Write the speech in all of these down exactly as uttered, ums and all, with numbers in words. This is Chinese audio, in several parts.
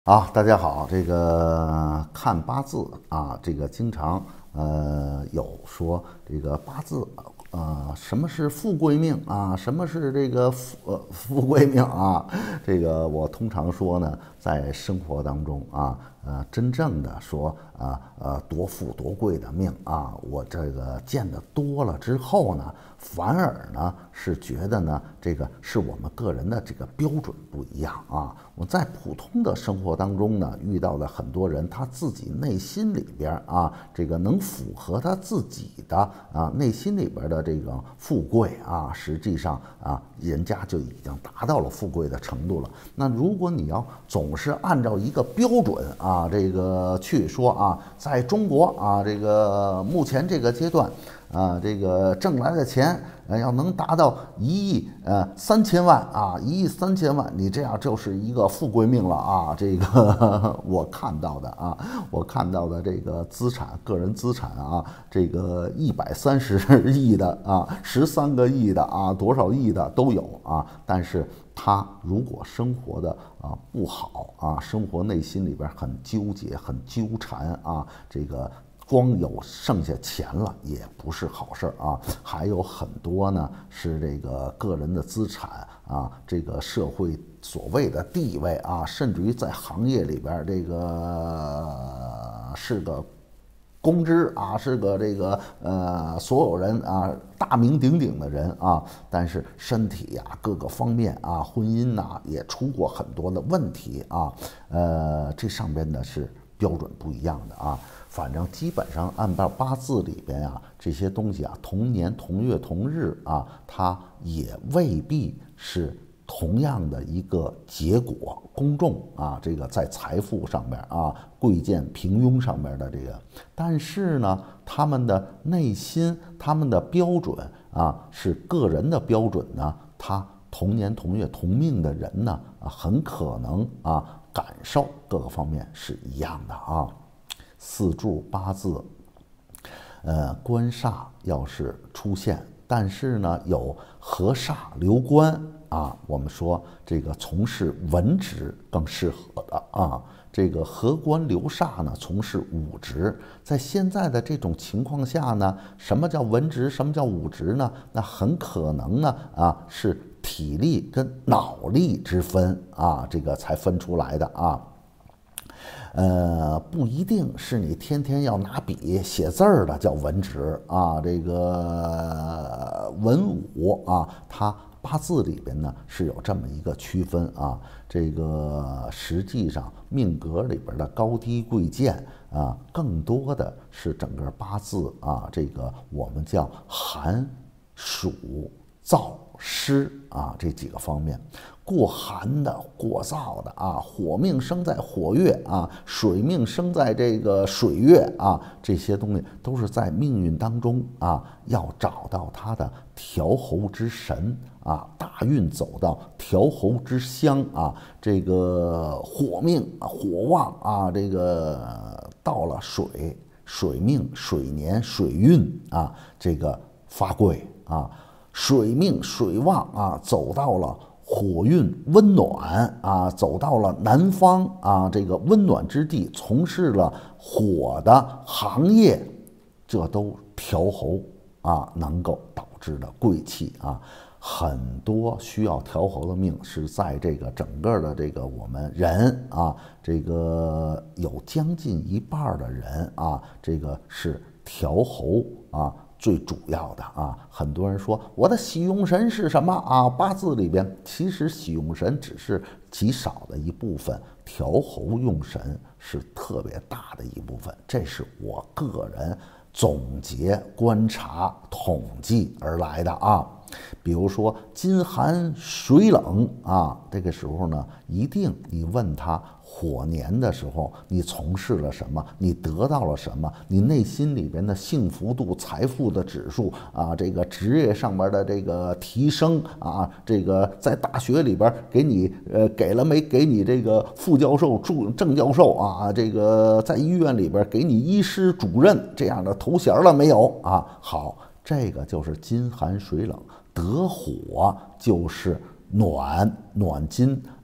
啊，大家好，这个看八字啊，这个经常呃有说这个八字，呃，什么是富贵命啊？什么是这个富呃富贵命啊？这个我通常说呢，在生活当中啊，呃，真正的说啊呃多富多贵的命啊，我这个见得多了之后呢，反而呢是觉得呢，这个是我们个人的这个标准不一样啊。我在普通的生活当中呢，遇到的很多人，他自己内心里边啊，这个能符合他自己的啊内心里边的这个富贵啊，实际上啊，人家就已经达到了富贵的程度了。那如果你要总是按照一个标准啊，这个去说啊，在中国啊，这个目前这个阶段。啊，这个挣来的钱，呃，要能达到一亿呃三千万啊，一亿三千万，你这样就是一个富贵命了啊。这个我看到的啊，我看到的这个资产，个人资产啊，这个一百三十亿的啊，十三个亿的啊，多少亿的都有啊。但是他如果生活的啊不好啊，生活内心里边很纠结、很纠缠啊，这个。光有剩下钱了也不是好事啊，还有很多呢是这个个人的资产啊，这个社会所谓的地位啊，甚至于在行业里边这个是个公知啊，是个这个呃所有人啊大名鼎鼎的人啊，但是身体呀、啊、各个方面啊，婚姻呐、啊、也出过很多的问题啊，呃，这上边呢是标准不一样的啊。反正基本上按照八字里边啊，这些东西啊，同年同月同日啊，它也未必是同样的一个结果。公众啊，这个在财富上面啊，贵贱平庸上面的这个，但是呢，他们的内心，他们的标准啊，是个人的标准呢，他同年同月同命的人呢，啊，很可能啊，感受各个方面是一样的啊。四柱八字，呃，官煞要是出现，但是呢有合煞流官啊，我们说这个从事文职更适合的啊。这个合官流煞呢，从事武职，在现在的这种情况下呢，什么叫文职，什么叫武职呢？那很可能呢啊是体力跟脑力之分啊，这个才分出来的啊。呃，不一定是你天天要拿笔写字儿的叫文职啊，这个文武啊，它八字里边呢是有这么一个区分啊。这个实际上命格里边的高低贵贱啊，更多的是整个八字啊，这个我们叫寒暑燥湿啊这几个方面。过寒的、过燥的啊，火命生在火月啊，水命生在这个水月啊，这些东西都是在命运当中啊，要找到它的调候之神啊，大运走到调候之乡啊，这个火命火旺啊，这个到了水水命水年水运啊，这个发贵啊，水命水旺啊，走到了。火运温暖啊，走到了南方啊，这个温暖之地，从事了火的行业，这都调候啊，能够导致的贵气啊。很多需要调候的命是在这个整个的这个我们人啊，这个有将近一半的人啊，这个是调候啊。最主要的啊，很多人说我的喜用神是什么啊？八字里边其实喜用神只是极少的一部分，调候用神是特别大的一部分。这是我个人总结、观察、统计而来的啊。比如说金寒水冷啊，这个时候呢，一定你问他火年的时候，你从事了什么，你得到了什么，你内心里边的幸福度、财富的指数啊，这个职业上面的这个提升啊，这个在大学里边给你呃给了没给你这个副教授、助正教授啊，这个在医院里边给你医师主任这样的头衔了没有啊？好，这个就是金寒水冷。得火就是暖暖金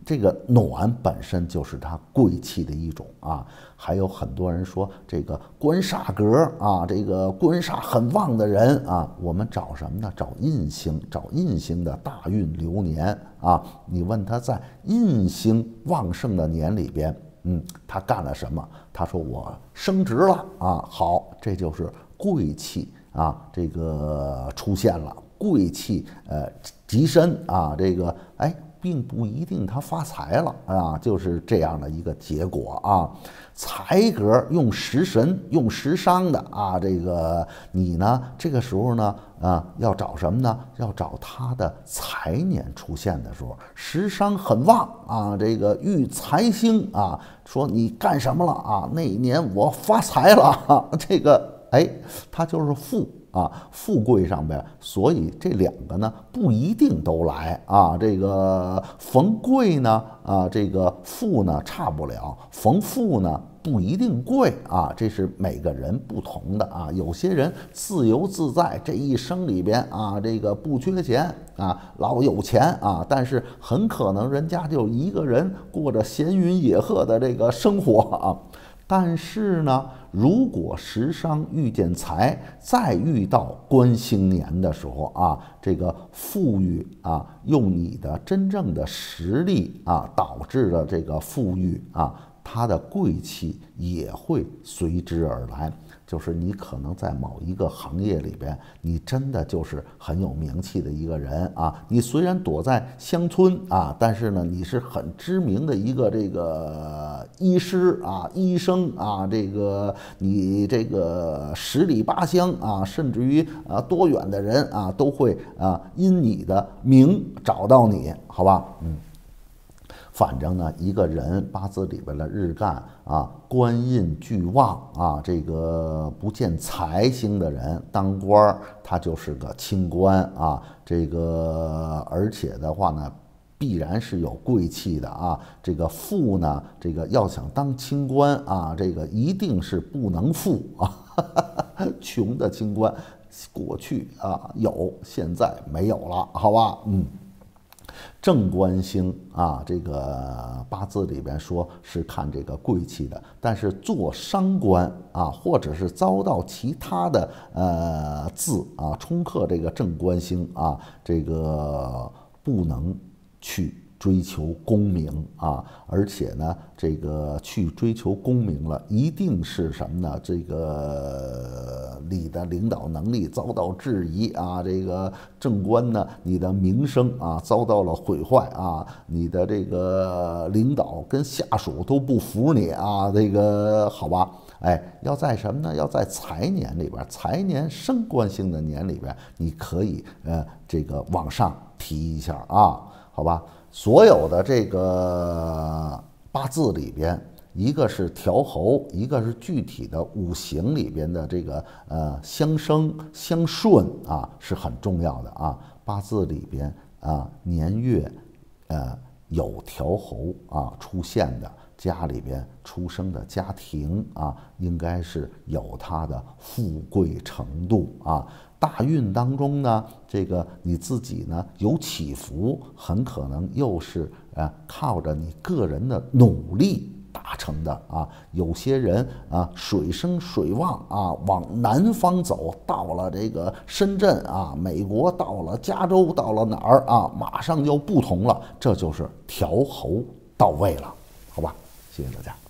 这个暖本身就是它贵气的一种啊，还有很多人说这个官煞格啊，这个官煞很旺的人啊，我们找什么呢？找印星，找印星的大运流年啊。你问他在印星旺盛的年里边，嗯，他干了什么？他说我升职了啊，好，这就是贵气啊，这个出现了，贵气呃极深啊，这个哎。并不一定他发财了啊，就是这样的一个结果啊。财格用食神用食伤的啊，这个你呢这个时候呢啊要找什么呢？要找他的财年出现的时候，食伤很旺啊，这个遇财星啊，说你干什么了啊？那一年我发财了啊，这个哎，他就是富。啊，富贵上边，所以这两个呢不一定都来啊。这个逢贵呢，啊，这个富呢差不了，逢富呢不一定贵啊。这是每个人不同的啊。有些人自由自在，这一生里边啊，这个不缺钱啊，老有钱啊，但是很可能人家就一个人过着闲云野鹤的这个生活啊。但是呢，如果食伤遇见财，再遇到官星年的时候啊，这个富裕啊，用你的真正的实力啊，导致了这个富裕啊，它的贵气也会随之而来。就是你可能在某一个行业里边，你真的就是很有名气的一个人啊。你虽然躲在乡村啊，但是呢，你是很知名的一个这个医师啊、医生啊，这个你这个十里八乡啊，甚至于啊多远的人啊，都会啊因你的名找到你，好吧？嗯。反正呢，一个人八字里边的日干啊，官印俱旺啊，这个不见财星的人当官，他就是个清官啊。这个而且的话呢，必然是有贵气的啊。这个富呢，这个要想当清官啊，这个一定是不能富啊。穷的清官，过去啊有，现在没有了，好吧？嗯。正官星啊，这个八字里边说是看这个贵气的，但是做伤官啊，或者是遭到其他的呃字啊冲克这个正官星啊，这个不能去追求功名啊，而且呢，这个去追求功名了，一定是什么呢？这个你的领导能力遭到质疑啊，这个正官呢，你的名声啊遭到了毁坏啊，你的这个领导跟下属都不服你啊，这个好吧？哎，要在什么呢？要在财年里边，财年升官星的年里边，你可以呃这个往上提一下啊，好吧？所有的这个八字里边，一个是调候，一个是具体的五行里边的这个呃相生相顺啊，是很重要的啊。八字里边啊年月呃有调候啊出现的，家里边出生的家庭啊，应该是有它的富贵程度啊。大运当中呢，这个你自己呢有起伏，很可能又是呃靠着你个人的努力达成的啊。有些人啊水生水旺啊，往南方走，到了这个深圳啊，美国到了加州，到了哪儿啊，马上就不同了，这就是调候到位了，好吧？谢谢大家。